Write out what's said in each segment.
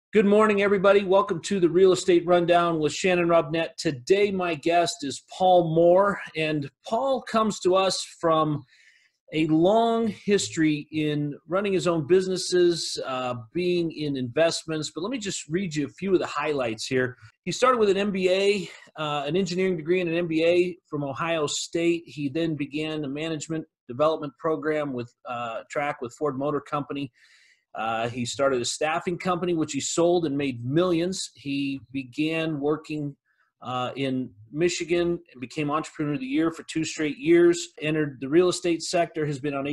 Good morning, everybody. Welcome to the Real Estate Rundown with Shannon Robnett. Today, my guest is Paul Moore, and Paul comes to us from a long history in running his own businesses, being in investments. But let me just read you a few of the highlights here. He started with an MBA, an engineering degree and an MBA from Ohio State. He then began a management development program with track with Ford Motor Company. He started a staffing company, which he sold and made millions. He began working in Michigan and became Entrepreneur of the Year for 2 straight years. Entered the real estate sector, has been on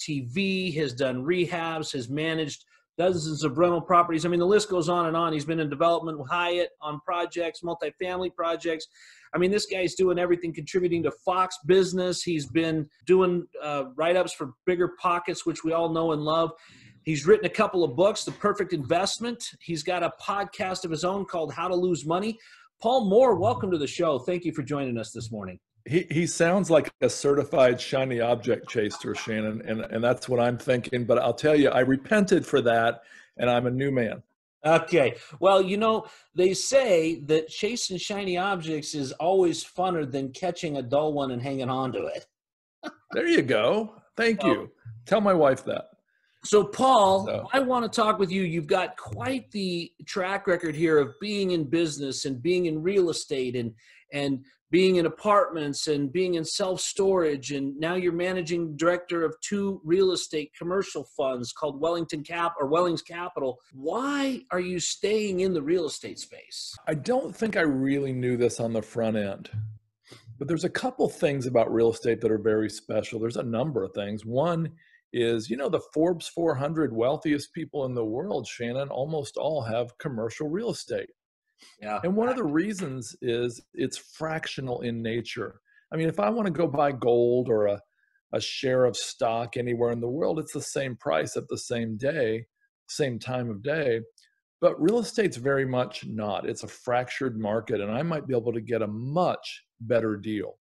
HGTV, has done rehabs, has managed dozens of rental properties. I mean, the list goes on and on. He's been in development with Hyatt on projects, multifamily projects. I mean, this guy's doing everything, contributing to Fox Business. He's been doing write-ups for Bigger Pockets, which we all know and love. He's written a couple of books, The Perfect Investment. He's got a podcast of his own called How to Lose Money. Paul Moore, welcome to the show. Thank you for joining us this morning. He sounds like a certified shiny object chaser, Shannon, and that's what I'm thinking. But I'll tell you, I repented for that, and I'm a new man. Okay. Well, you know, they say that chasing shiny objects is always funner than catching a dull one and hanging on to it. There you go. Thank you. Tell my wife that. So, Paul, I want to talk with you. You've got quite the track record here of being in business and being in real estate and being in apartments and being in self-storage. And now you're managing director of 2 real estate commercial funds called Wellings Capital. Why are you staying in the real estate space? I don't think I really knew this on the front end, but there's a couple things about real estate that are very special. There's a number of things. One is, you know, the Forbes 400 wealthiest people in the world, Shannon, almost all have commercial real estate. Yeah. And one of the reasons is it's fractional in nature. I mean, if I want to go buy gold or a share of stock anywhere in the world, it's the same price at the same day, same time of day. But real estate's very much not. It's a fractured market, and I might be able to get a much better deal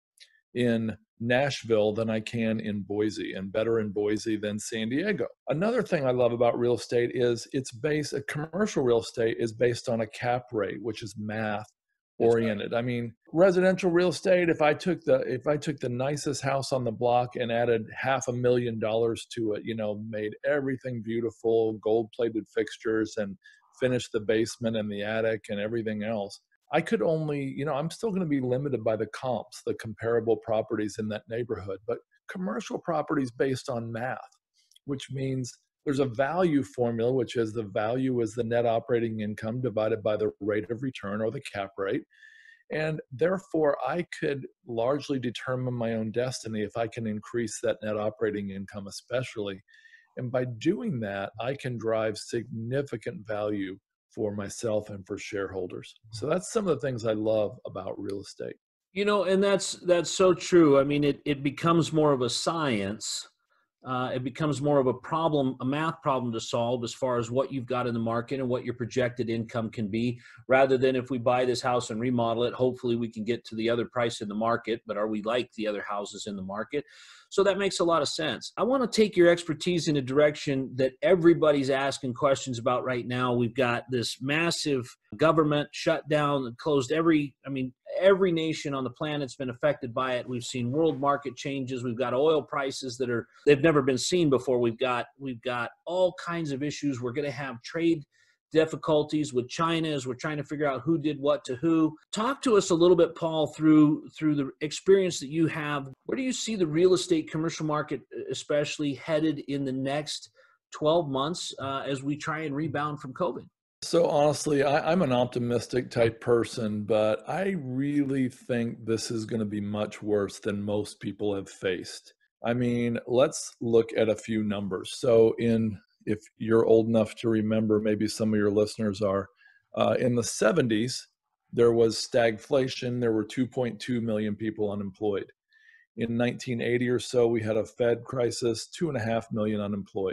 in Nashville than I can in Boise, and better in Boise than San Diego. Another thing I love about real estate is commercial real estate is based on a cap rate, which is math oriented. Right. I mean, residential real estate, if I took the nicest house on the block and added $500,000 to it, you know, made everything beautiful, gold-plated fixtures, and finished the basement and the attic and everything else, I could only, you know, I'm still going to be limited by the comps, the comparable properties in that neighborhood. But commercial properties based on math, which means there's a value formula, which is the value is the net operating income divided by the rate of return or the cap rate. And therefore, I could largely determine my own destiny if I can increase that net operating income, especially. And by doing that, I can drive significant value for myself and for shareholders. So that's some of the things I love about real estate. You know, and that's so true. I mean, it becomes more of a science. It becomes more of a math problem to solve as far as what you've got in the market and what your projected income can be, rather than if we buy this house and remodel it, hopefully we can get to the other price in the market, but are we like the other houses in the market? So that makes a lot of sense. I want to take your expertise in a direction that everybody's asking questions about right now. We've got this massive government shutdown that closed every nation on the planet's been affected by it. We've seen world market changes. We've got oil prices they've never been seen before. We've got all kinds of issues. We're going to have trade difficulties with China as we're trying to figure out who did what to who. Talk to us a little bit, Paul, through the experience that you have. Where do you see the real estate commercial market especially headed in the next 12 months as we try and rebound from COVID? So honestly, I'm an optimistic type person, but I really think this is going to be much worse than most people have faced. I mean, let's look at a few numbers. So if you're old enough to remember, maybe some of your listeners are, in the 70s, there was stagflation. There were 2.2 million people unemployed. In 1980 or so, we had a Fed crisis, 2.5 million unemployed.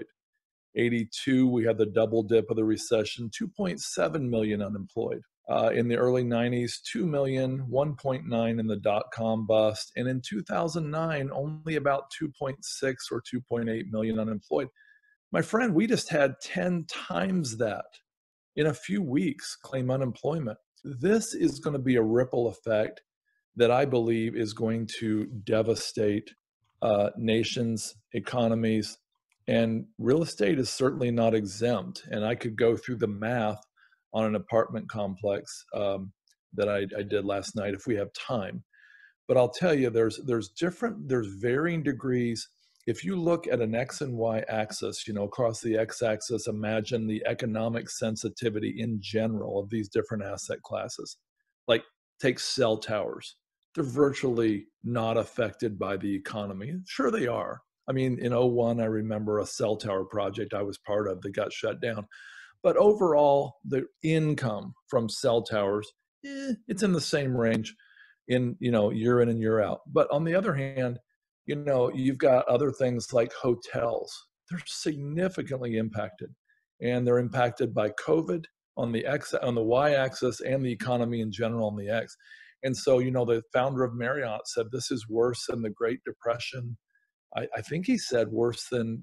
82, we had the double dip of the recession, 2.7 million unemployed. In the early 90s, 2 million, 1.9 in the dot-com bust. And in 2009, only about 2.6 or 2.8 million unemployed. My friend, we just had 10 times that in a few weeks claim unemployment. This is going to be a ripple effect that I believe is going to devastate nations, economies, and real estate is certainly not exempt. And I could go through the math on an apartment complex that I did last night if we have time. But I'll tell you, there's varying degrees. If you look at an X and Y axis, across the X axis, imagine the economic sensitivity in general of these different asset classes. Like take cell towers. They're virtually not affected by the economy. Sure they are. I mean, in '01, I remember a cell tower project I was part of that got shut down. But overall, the income from cell towers, it's in the same range in, year in and year out. But on the other hand, you've got other things like hotels. They're significantly impacted, and they're impacted by COVID on the y-axis and the economy in general on the X. And so, the founder of Marriott said this is worse than the Great Depression. I think he said worse than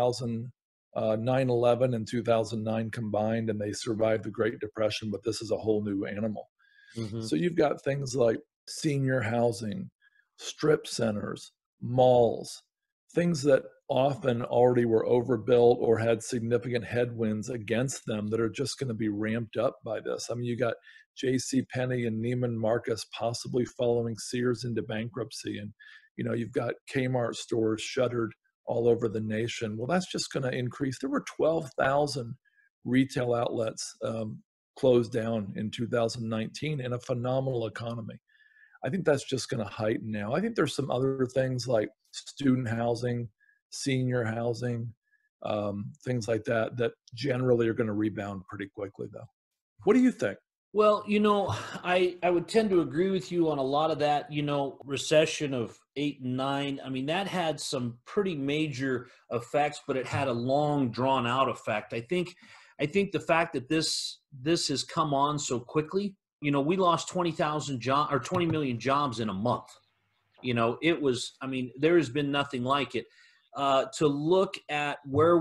9/11 and 2009 combined, and they survived the Great Depression, but this is a whole new animal. Mm-hmm. So you've got things like senior housing, strip centers, malls, things that often already were overbuilt or had significant headwinds against them that are just going to be ramped up by this. I mean, you got J.C. Penney and Neiman Marcus possibly following Sears into bankruptcy. And, you've got Kmart stores shuttered all over the nation. Well, that's just going to increase. There were 12,000 retail outlets closed down in 2019 in a phenomenal economy. I think that's just going to heighten now. I think there's some other things like student housing, senior housing, things like that generally are going to rebound pretty quickly, though. What do you think? Well, I would tend to agree with you on a lot of that. Recession of 8 and 9, I mean, that had some pretty major effects, but it had a long drawn out effect. I think the fact that this has come on so quickly, we lost 20,000 jobs or 20 million jobs in a month. It was, there has been nothing like it. To look at where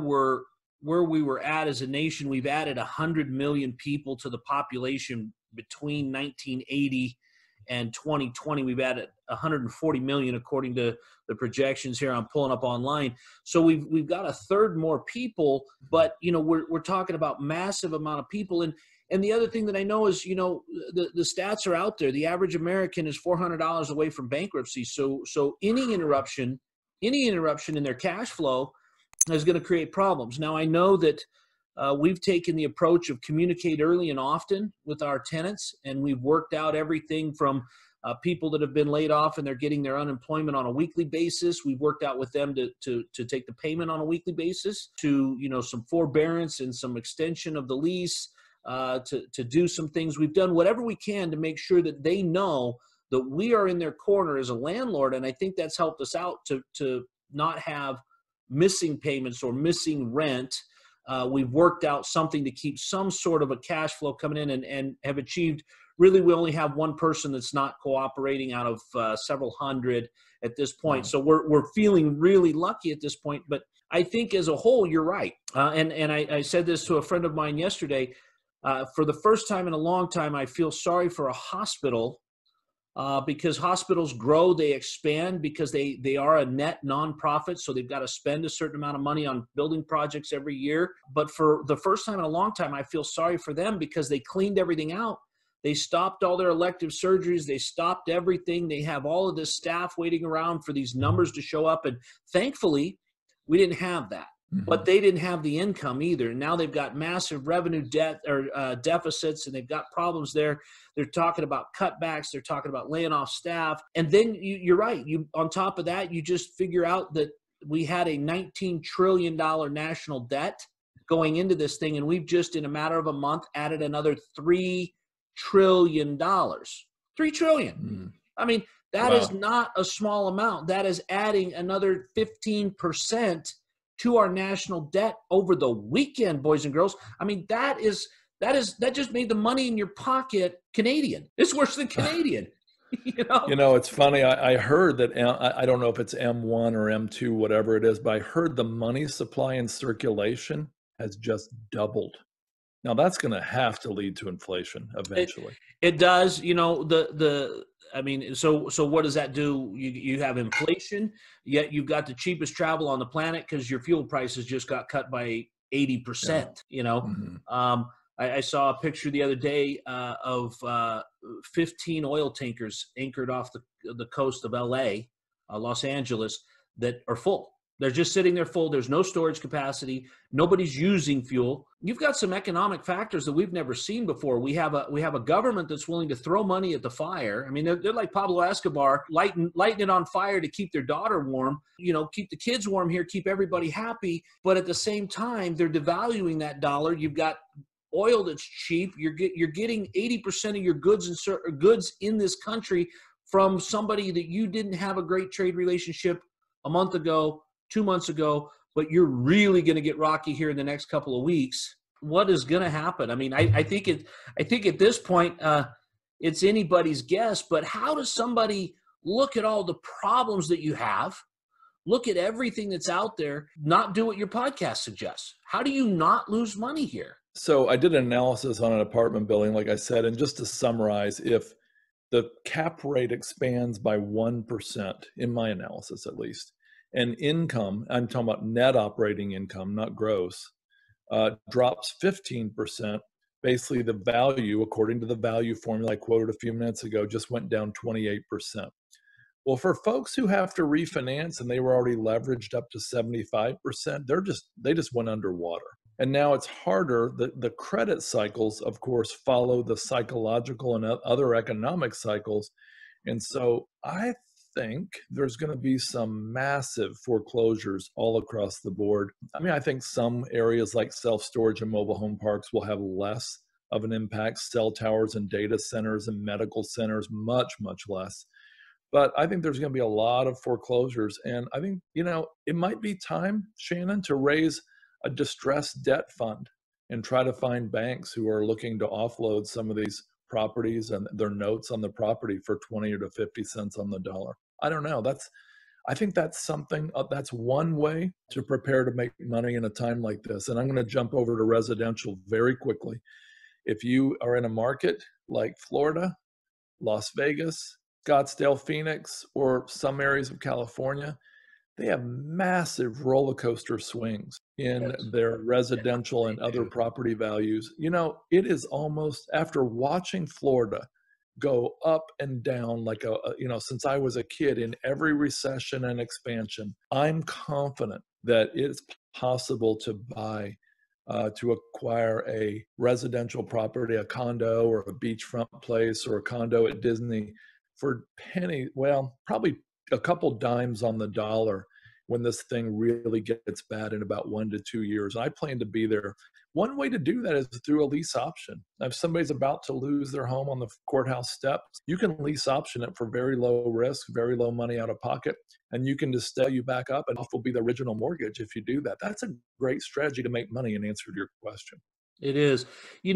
we were at as a nation, we've added 100 million people to the population between 1980 and 2020. We've added 140 million according to the projections here I'm pulling up online. So we've got a third more people, but we're talking about massive amount of people. And the other thing that I know is, the stats are out there. The average American is $400 away from bankruptcy. So any interruption in their cash flow is going to create problems. Now, I know that we've taken the approach of communicate early and often with our tenants, and we've worked out everything from people that have been laid off and they're getting their unemployment on a weekly basis. We've worked out with them to take the payment on a weekly basis, to some forbearance and some extension of the lease, to do some things. We've done whatever we can to make sure that they know that we are in their corner as a landlord, and I think that's helped us out to not have missing payments or missing rent. We've worked out something to keep some sort of a cash flow coming in, and have achieved. Really, we only have one person that's not cooperating out of several hundred at this point. So we're feeling really lucky at this point. But I think as a whole, you're right. And I said this to a friend of mine yesterday. For the first time in a long time, I feel sorry for a hospital. Because hospitals grow, they expand because they are a net nonprofit, so they've got to spend a certain amount of money on building projects every year. But for the first time in a long time, I feel sorry for them because they cleaned everything out. They stopped all their elective surgeries. They stopped everything. They have all of this staff waiting around for these numbers to show up. And thankfully, we didn't have that. But they didn't have the income either. Now they've got massive revenue debt or deficits, and they've got problems there. They're talking about cutbacks. They're talking about laying off staff. And then you're right. On top of that, you just figure out that we had a $19 trillion national debt going into this thing, and we've just in a matter of a month added another $3 trillion. $3 trillion. I mean, that is not a small amount. That is adding another 15% to our national debt over the weekend, boys and girls. I mean, that just made the money in your pocket Canadian. It's worse than Canadian. It's funny. I heard that, I don't know if it's M1 or M2, whatever it is, but I heard the money supply in circulation has just doubled. Now that's going to have to lead to inflation eventually. It does. I mean, so what does that do? You have inflation, yet you've got the cheapest travel on the planet because your fuel prices just got cut by 80%. I saw a picture the other day of 15 oil tankers anchored off the coast of LA, Los Angeles, that are full. They're just sitting there full. There's no storage capacity. Nobody's using fuel. You've got some economic factors that we've never seen before. We have a government that's willing to throw money at the fire. I mean, they're like Pablo Escobar, lighting it on fire to keep their daughter warm, keep the kids warm here, keep everybody happy. But at the same time, they're devaluing that dollar. You've got oil that's cheap. You're getting 80% of your goods in this country from somebody that you didn't have a great trade relationship a month ago, 2 months ago, but you're really going to get rocky here in the next couple of weeks. What is going to happen? I mean, I think at this point, it's anybody's guess, but how does somebody look at all the problems that you have, look at everything that's out there, not do what your podcast suggests? How do you not lose money here? So I did an analysis on an apartment building, like I said, and just to summarize, if the cap rate expands by 1%, in my analysis at least, and income, I'm talking about net operating income, not gross, drops 15%, basically the value, according to the value formula I quoted a few minutes ago, just went down 28%. Well, for folks who have to refinance and they were already leveraged up to 75%, they just went underwater. And now it's harder. The credit cycles, of course, follow the psychological and other economic cycles. And so I think there's going to be some massive foreclosures all across the board. I mean, I think some areas like self-storage and mobile home parks will have less of an impact. Cell towers and data centers and medical centers, much, much less. But I think there's going to be a lot of foreclosures. And I think, it might be time, Shannon, to raise a distressed debt fund and try to find banks who are looking to offload some of these properties and their notes on the property for 20 or to 50 cents on the dollar. I don't know. I think that's something, that's one way to prepare to make money in a time like this. And I'm going to jump over to residential very quickly. If you are in a market like Florida, Las Vegas, Scottsdale, Phoenix, or some areas of California, they have massive roller coaster swings in their residential and other property values. It is almost, after watching Florida go up and down like since I was a kid in every recession and expansion, I'm confident that it's possible to buy, to acquire a residential property, a condo or a beachfront place or a condo at Disney for probably a couple dimes on the dollar when this thing really gets bad in about 1 to 2 years. I plan to be there. One way to do that is through a lease option. If somebody's about to lose their home on the courthouse steps, you can lease option it for very low risk, very low money out of pocket, and you can just sell you back up and off will be the original mortgage if you do that. That's a great strategy to make money in answer to your question. It is.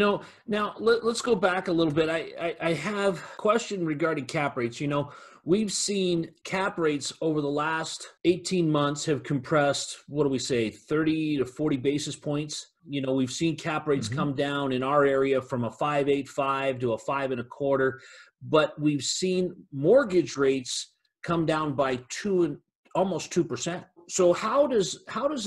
Now let's go back a little bit. I have a question regarding cap rates. We've seen cap rates over the last 18 months have compressed, 30 to 40 basis points. We've seen cap rates come down in our area from a 5.85 to a 5.25, but we've seen mortgage rates come down by almost 2%. So how does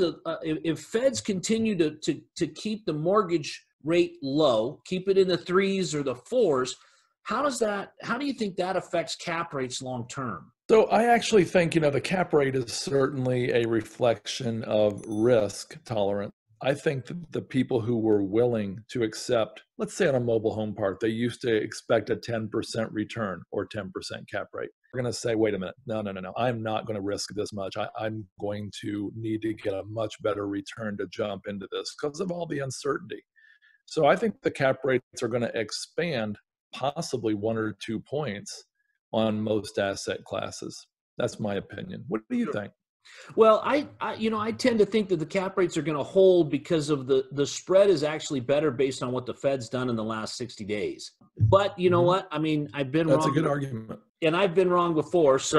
if Feds continue to keep the mortgage rate low, keep it in the 3s or the 4s, how do you think that affects cap rates long term? So I actually think, the cap rate is certainly a reflection of risk tolerance. I think that the people who were willing to accept, let's say on a mobile home park, they used to expect a 10% return or 10% cap rate. We're going to say, wait a minute, no, I'm not going to risk this much. I'm going to need to get a much better return to jump into this because of all the uncertainty. So I think the cap rates are going to expand possibly 1 or 2 points on most asset classes. That's my opinion. What do you think? Well, I tend to think that the cap rates are going to hold because of the spread is actually better based on what the Fed's done in the last 60 days. But you know what? I mean, I've been wrong. That's a good argument. And I've been wrong before. So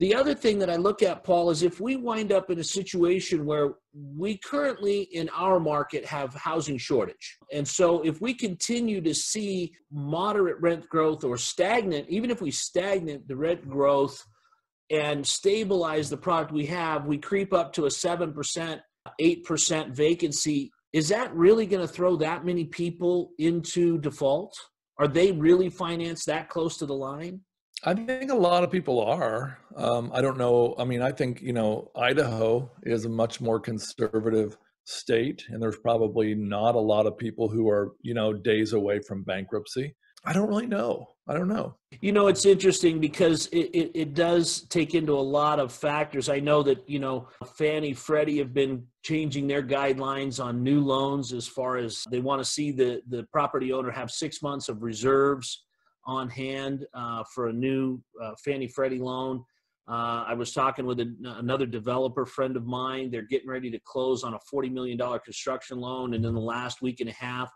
The other thing that I look at, Paul, is if we wind up in a situation where we currently in our market have housing shortage. And so if we continue to see moderate rent growth or stagnant, even if we stagnate the rent growth and stabilize the product we have, we creep up to a 7%, 8% vacancy. Is that really going to throw that many people into default? Are they really financed that close to the line? I think a lot of people are. I don't know. I mean, I think, Idaho is a much more conservative state, and there's probably not a lot of people who are, days away from bankruptcy. I don't really know. I don't know. It's interesting because it does take into a lot of factors. I know that, Fannie, Freddie have been changing their guidelines on new loans as far as they want to see the property owner have 6 months of reserves on hand for a new Fannie Freddie loan. I was talking with another developer friend of mine. They're getting ready to close on a $40 million construction loan. And in the last week and a half,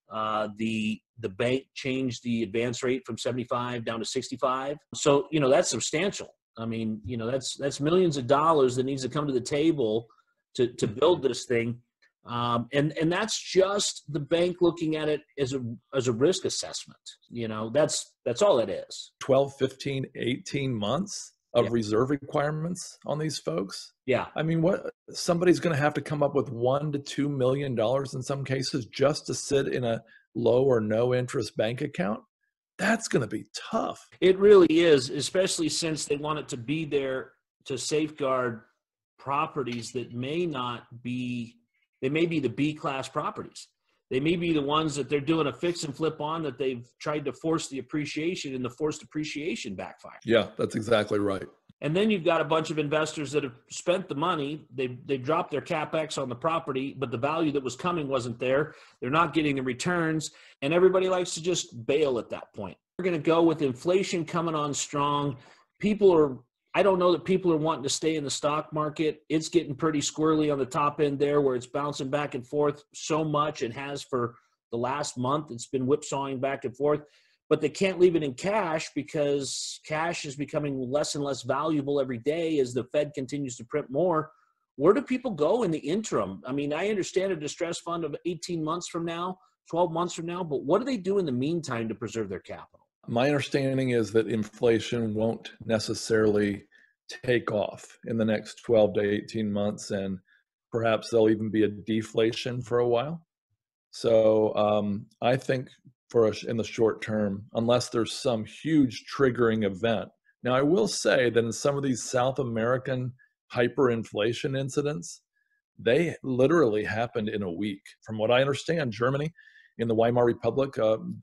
the bank changed the advance rate from 75 down to 65. So, that's substantial. I mean, that's millions of dollars that needs to come to the table to build this thing. And that's just the bank looking at it as a risk assessment. That's all it is. 12, 15, 18 months of reserve requirements on these folks. Yeah. I mean, somebody's going to have to come up with $1 to $2 million in some cases just to sit in a low or no interest bank account. That's going to be tough. It really is, especially since they want it to be there to safeguard properties that may be the B-class properties. They may be the ones that they're doing a fix and flip on that they've tried to force the appreciation, and the forced appreciation backfire. Yeah, that's exactly right. And then you've got a bunch of investors that have spent the money. They dropped their CapEx on the property, but the value that was coming wasn't there. They're not getting the returns, and everybody likes to just bail at that point. We're going to go with inflation coming on strong. I don't know that people are wanting to stay in the stock market. It's getting pretty squirrely on the top end there where it's bouncing back and forth so much and has for the last month. It's been whipsawing back and forth. But they can't leave it in cash because cash is becoming less and less valuable every day as the Fed continues to print more. Where do people go in the interim? I mean, I understand a distress fund of 18 months from now, 12 months from now, but what do they do in the meantime to preserve their capital? My understanding is that inflation won't necessarily take off in the next 12 to 18 months, and perhaps there'll even be a deflation for a while. So I think in the short term, unless there's some huge triggering event. Now, I will say that in some of these South American hyperinflation incidents, they literally happened in a week. From what I understand, Germany, in the Weimar Republic,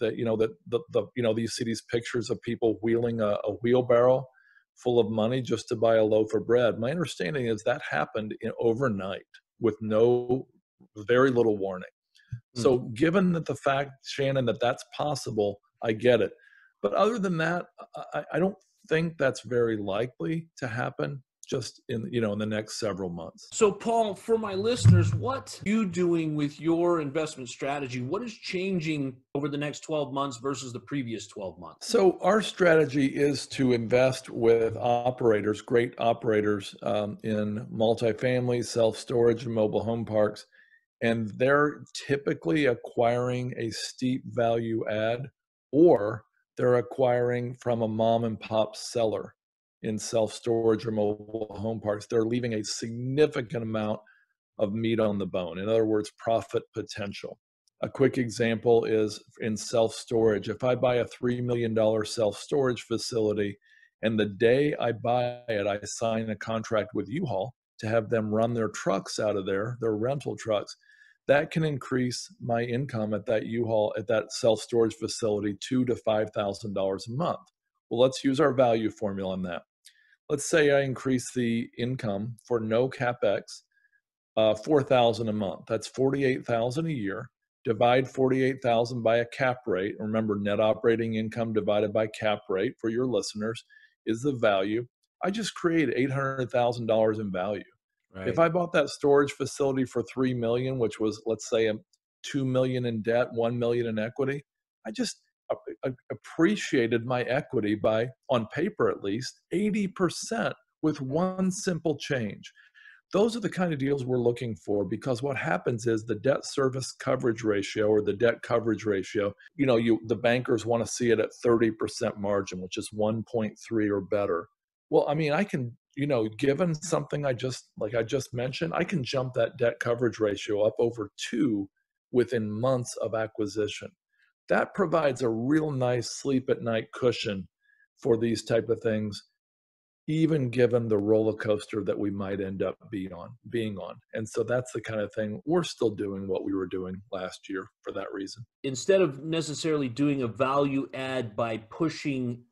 you see these pictures of people wheeling a wheelbarrow full of money just to buy a loaf of bread. My understanding is that happened overnight with very little warning. So given that the fact, Shannon, that that's possible, I get it. But other than that, I don't think that's very likely to happen just in the next several months. So Paul, for my listeners, what are you doing with your investment strategy? What is changing over the next 12 months versus the previous 12 months? So our strategy is to invest with great operators in multifamily, self-storage, and mobile home parks. And they're typically acquiring a steep value add, or they're acquiring from a mom and pop seller in self-storage or mobile home parks. They're leaving a significant amount of meat on the bone. In other words, profit potential. A quick example is in self-storage. If I buy a $3 million self-storage facility, and the day I buy it, I sign a contract with U-Haul to have them run their trucks out of there, their rental trucks, that can increase my income at that self-storage facility $2,000 to $5,000 a month. Well, let's use our value formula on that. Let's say I increase the income for no CapEx, $4,000 a month. That's $48,000 a year. Divide $48,000 by a cap rate. Remember, net operating income divided by cap rate for your listeners is the value. I just created $800,000 in value. Right. If I bought that storage facility for $3 million, which was, let's say, $2 million in debt, $1 million in equity, I just appreciated my equity by, on paper at least, 80% with one simple change. Those are the kind of deals we're looking for, because what happens is the debt service coverage ratio, or the debt coverage ratio, the bankers want to see it at 30% margin, which is 1.3 or better. Well, I mean, I can, given something I just mentioned, I can jump that debt coverage ratio up over 2 within months of acquisition. That provides a real nice sleep at night cushion for these type of things, even given the roller coaster that we might end up being on. And so that's the kind of thing we're still doing what we were doing last year for that reason. Instead of necessarily doing a value add by pushing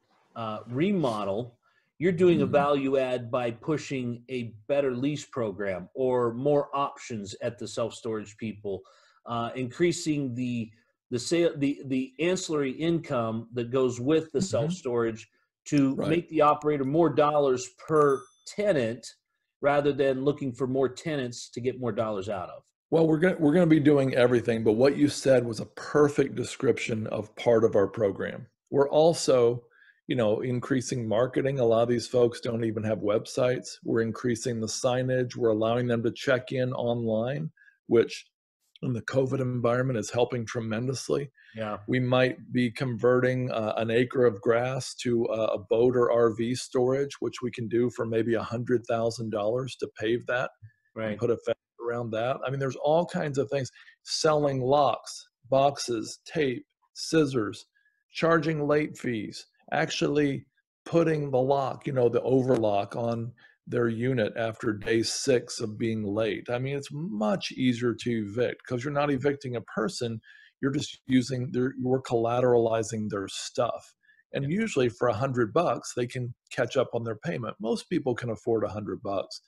remodel, you're doing a value add by pushing a better lease program or more options at the self-storage people, increasing the sale, the ancillary income that goes with the self-storage to make the operator more dollars per tenant, rather than looking for more tenants to get more dollars out of. Well, we're going to be doing everything, but what you said was a perfect description of part of our program. We're also, increasing marketing. A lot of these folks don't even have websites. We're increasing the signage. We're allowing them to check in online, which in the COVID environment is helping tremendously. Yeah. We might be converting an acre of grass to a boat or RV storage, which we can do for maybe $100,000 to pave that, right, and put a fence around that. I mean, there's all kinds of things. Selling locks, boxes, tape, scissors, charging late fees, actually putting the lock, the overlock on their unit after day 6 of being late. I mean, it's much easier to evict because you're not evicting a person. You're just you're collateralizing their stuff. And usually for $100, they can catch up on their payment. Most people can afford $100,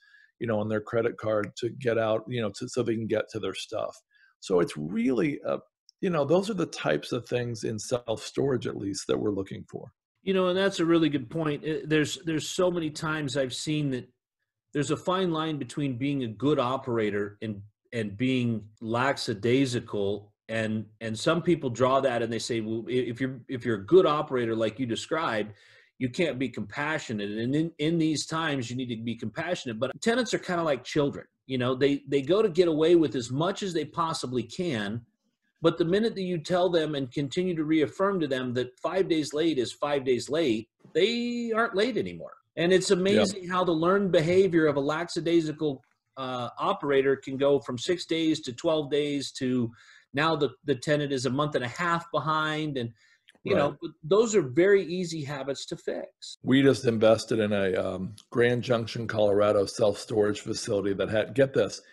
on their credit card to get out, so they can get to their stuff. So it's really, those are the types of things in self-storage, at least, that we're looking for. And that's a really good point. There's so many times I've seen that there's a fine line between being a good operator and being lackadaisical. And some people draw that and they say, well, if you're a good operator, like you described, you can't be compassionate. And in these times, you need to be compassionate. But tenants are kind of like children. They go to get away with as much as they possibly can. But the minute that you tell them and continue to reaffirm to them that 5 days late is 5 days late, they aren't late anymore. And it's amazing how the learned behavior of a lackadaisical operator can go from 6 days to 12 days to now the tenant is a month and a half behind. And, those are very easy habits to fix. We just invested in a Grand Junction, Colorado self-storage facility that had, get this,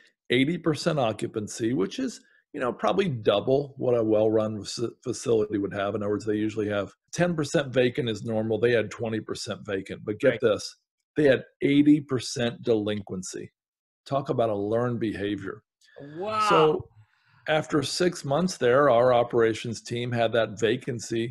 80% occupancy, which is, probably double what a well-run facility would have. In other words, they usually have 10% vacant is normal. They had 20% vacant. But get this, they had 80% delinquency. Talk about a learned behavior. Wow. So after 6 months there, our operations team had that vacancy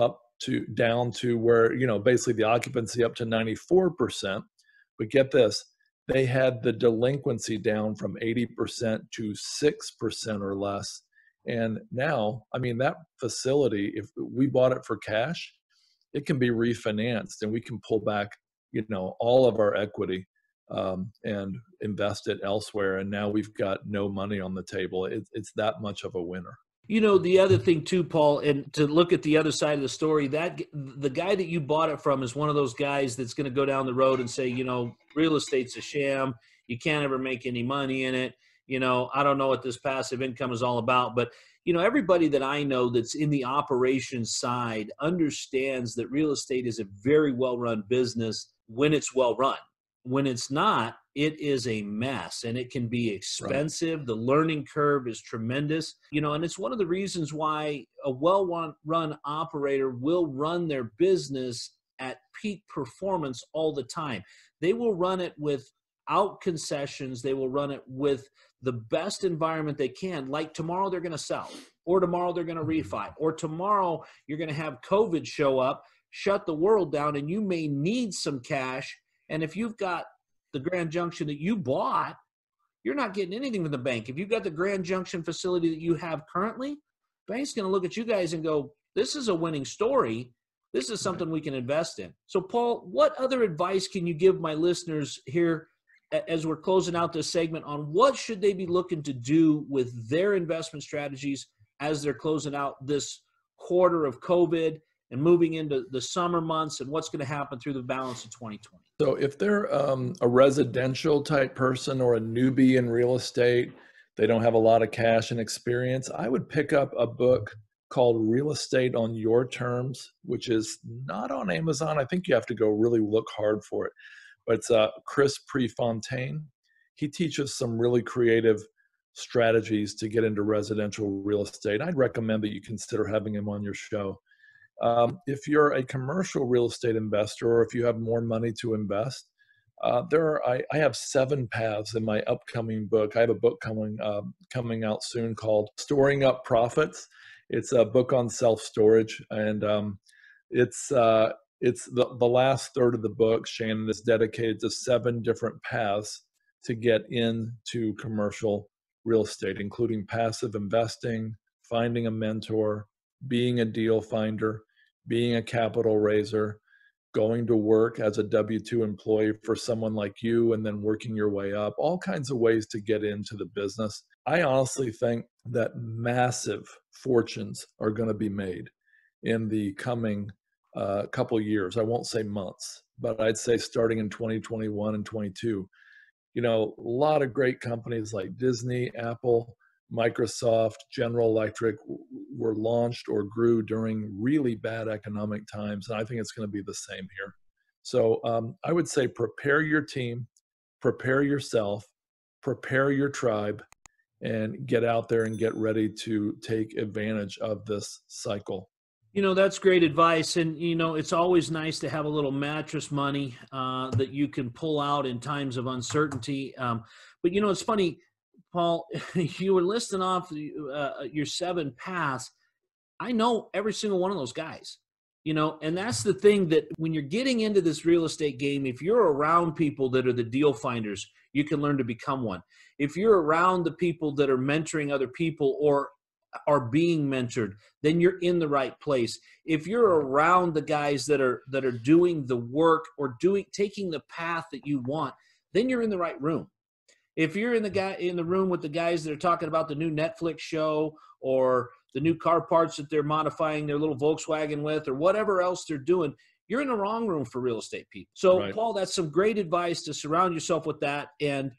down to where, basically the occupancy up to 94%. But get this, they had the delinquency down from 80% to 6% or less. And now, I mean, that facility, if we bought it for cash, it can be refinanced and we can pull back, all of our equity and invest it elsewhere. And now we've got no money on the table. It's that much of a winner. The other thing too, Paul, and to look at the other side of the story, that the guy that you bought it from is one of those guys that's going to go down the road and say, real estate's a sham. You can't ever make any money in it. I don't know what this passive income is all about, but everybody that I know that's in the operations side understands that real estate is a very well-run business when it's well-run. When it's not, it is a mess and it can be expensive. Right. The learning curve is tremendous, and it's one of the reasons why a well-run operator will run their business at peak performance all the time. They will run it without concessions. They will run it with the best environment they can. Like tomorrow they're going to sell, or tomorrow they're going to refi, or tomorrow you're going to have COVID show up, shut the world down, and you may need some cash. And if you've got the Grand Junction that you bought, you're not getting anything from the bank. If you've got the Grand Junction facility that you have currently, the bank's going to look at you guys and go, this is a winning story. this is something we can invest in. So, Paul, what other advice can you give my listeners here as we're closing out this segment on what should they be looking to do with their investment strategies as they're closing out this quarter of COVID and moving into the summer months, and what's going to happen through the balance of 2020? So if they're a residential type person or a newbie in real estate, they don't have a lot of cash and experience, I would pick up a book called Real Estate on Your Terms, which is not on Amazon. I think you have to go really look hard for it. But it's Chris Prefontaine. He teaches some really creative strategies to get into residential real estate. I'd recommend that you consider having him on your show. If you're a commercial real estate investor, or if you have more money to invest, I have 7 paths in my upcoming book. I have a book coming out soon called Storing Up Profits. It's a book on self-storage, and it's the last third of the book, Shannon, is dedicated to 7 different paths to get into commercial real estate, including passive investing, finding a mentor, being a deal finder, being a capital raiser, going to work as a W-2 employee for someone like you, and then working your way up, all kinds of ways to get into the business. I honestly think that massive fortunes are going to be made in the coming couple years. I won't say months, but I'd say starting in 2021 and 22. You know, a lot of great companies like Disney, Apple, Microsoft, General Electric were launched or grew during really bad economic times. And I think it's going to be the same here. So I would say prepare your team, prepare yourself, prepare your tribe, and get out there and get ready to take advantage of this cycle. You know, that's great advice. And, you know, it's always nice to have a little mattress money that you can pull out in times of uncertainty. But, you know, it's funny, Paul, you were listing off your 7 paths. I know every single one of those guys, you know, and that's the thing, that when you're getting into this real estate game, if you're around people that are the deal finders, you can learn to become one. If you're around the people that are mentoring other people or are being mentored, then you're in the right place. If you're around the guys that are doing the work or taking the path that you want, then you're in the right room. If you're in the room with the guys that are talking about the new Netflix show or the new car parts that they're modifying their little Volkswagen with, or whatever else they're doing, you're in the wrong room for real estate people. So, right. Paul, that's some great advice, to surround yourself with that. And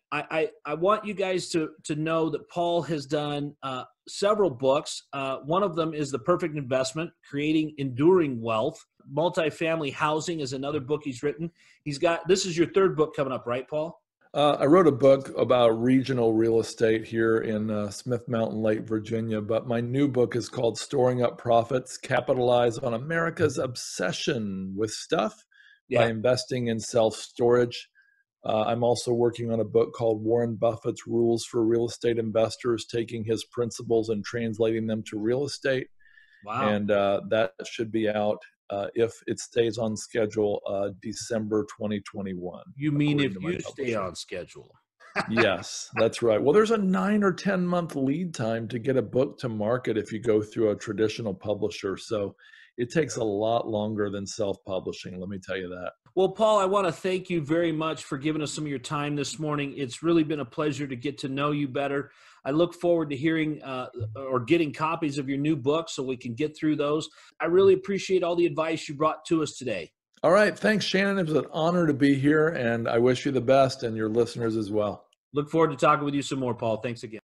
I want you guys to know that Paul has done several books. One of them is The Perfect Investment, Creating Enduring Wealth. Multifamily Housing is another book he's written. This is your 3rd book coming up, right, Paul? I wrote a book about regional real estate here in Smith Mountain Lake, Virginia, but my new book is called Storing Up Profits, Capitalize on America's Obsession with Stuff by Investing in Self-Storage. I'm also working on a book called Warren Buffett's Rules for Real Estate Investors, taking his principles and translating them to real estate. Wow. And that should be out, if it stays on schedule, December 2021. You mean if you stay on schedule? Yes, that's right. Well, there's a 9 or 10 month lead time to get a book to market if you go through a traditional publisher. So it takes a lot longer than self-publishing, let me tell you that. Well, Paul, I want to thank you very much for giving us some of your time this morning. It's really been a pleasure to get to know you better. I look forward to hearing or getting copies of your new book so we can get through those. I really appreciate all the advice you brought to us today. All right. Thanks, Shannon. It was an honor to be here, and I wish you the best and your listeners as well. Look forward to talking with you some more, Paul. Thanks again.